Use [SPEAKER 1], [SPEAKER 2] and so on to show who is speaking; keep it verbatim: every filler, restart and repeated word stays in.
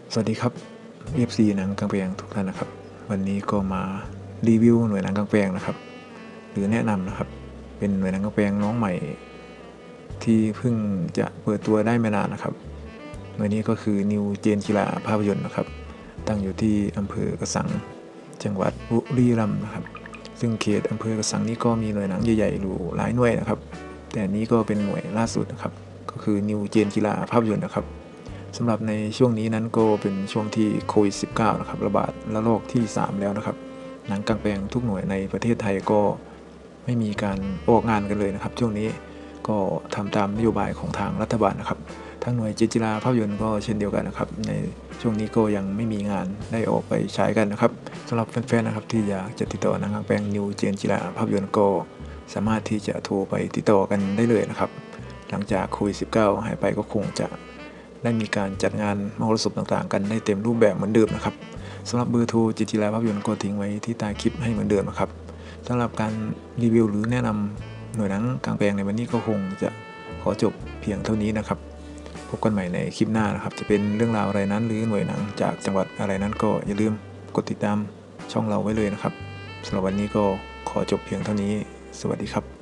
[SPEAKER 1] สวัสดีครับ เอฟ ซี หนังกลางแปลงทุกท่านนะครับวันนี้ก็มารีวิวหน่วยหนังกลางแปลงนะครับหรือแนะนำนะครับเป็นหน่วยหนังกลางแปลงน้องใหม่ที่เพิ่งจะเปิดตัวได้ไม่นานนะครับหน่วยนี้ก็คือนิวเจนกีฬาภาพยนตร์นะครับตั้งอยู่ที่อำเภอกระสังจังหวัดบุรีรัมย์นะครับซึ่งเขตอำเภอกระสังนี้ก็มีหน่วยหนังใหญ่ๆอยู่หลายหน่วยนะครับแต่นี้ก็เป็นหน่วยล่าสุดนะครับก็คือนิวเจนกีฬาภาพยนตร์นะครับสำหรับในช่วงนี้นั้นก็เป็นช่วงที่โควิด สิบเก้า นะครับระบาดระลอกที่สามแล้วนะครับหนังกลางแปลงทุกหน่วยในประเทศไทยก็ไม่มีการออกงานกันเลยนะครับช่วงนี้ก็ทำตามนโยบายของทางรัฐบาลนะครับทั้งหน่วยเจนกีฬาภาพยนตร์ก็เช่นเดียวกันนะครับในช่วงนี้ก็ยังไม่มีงานได้ออกไปฉายกันนะครับสำหรับแฟนๆนะครับที่อยากจะติดต่อหนังกลางแปลงนิวเจนกีฬาภาพยนตร์ก็สามารถที่จะโทรไปติดต่อกันได้เลยนะครับหลังจากโควิด สิบเก้า หายไปก็คงจะได้มีการจัดงานมหรสพต่างๆกันได้เต็มรูปแบบเหมือนเดิมนะครับสำหรับเบอร์โทรเจนกีฬาภาพยนตร์ก็ทิ้งไว้ที่ใต้คลิปให้เหมือนเดิมนะครับสำหรับการรีวิวหรือแนะนำหน่วยหนังกลางแปลงในวันนี้ก็คงจะขอจบเพียงเท่านี้นะครับพบกันใหม่ในคลิปหน้านะครับจะเป็นเรื่องราวอะไรนั้นหรือหน่วยหนังจากจังหวัดอะไรนั้นก็อย่าลืมกดติดตามช่องเราไว้เลยนะครับสำหรับวันนี้ก็ขอจบเพียงเท่านี้สวัสดีครับ